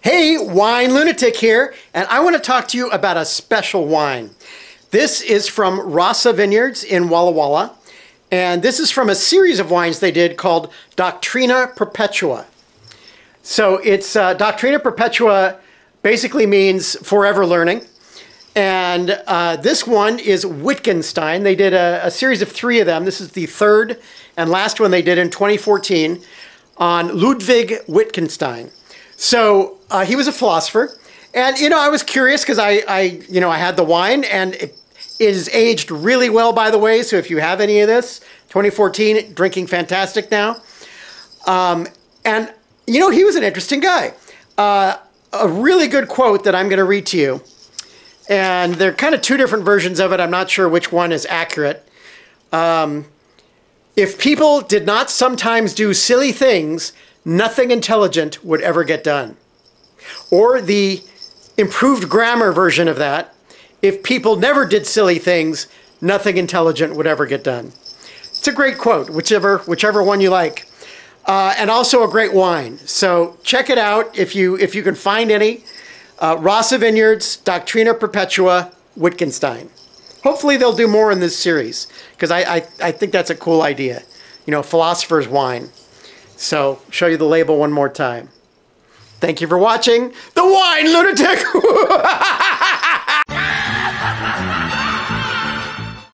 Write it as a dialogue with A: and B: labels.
A: Hey, Wine Lunatic here, and I want to talk to you about a special wine. This is from Rasa Vineyards in Walla Walla, and this is from a series of wines they did called Doctrina Perpetua. So it's Doctrina Perpetua basically means forever learning, and this one is Wittgenstein. They did a series of 3 of them. This is the 3rd and last one they did in 2014 on Ludwig Wittgenstein. So he was a philosopher, and I was curious because I had the wine, and it is aged really well, by the way. So if you have any of this, 2014, drinking fantastic now. And he was an interesting guy. A really good quote that I'm going to read to you, and there are kind of 2 different versions of it. I'm not sure which one is accurate. If people did not sometimes do silly things, nothing intelligent would ever get done. Or the improved grammar version of that, if people never did silly things, nothing intelligent would ever get done. It's a great quote, whichever one you like. And also a great wine. So check it out if you can find any. Rasa Vineyards, Doctrina Perpetua, Wittgenstein. Hopefully they'll do more in this series, because I think that's a cool idea. Philosopher's wine. So, show you the label one more time. Thank you for watching The Wine Lunatic!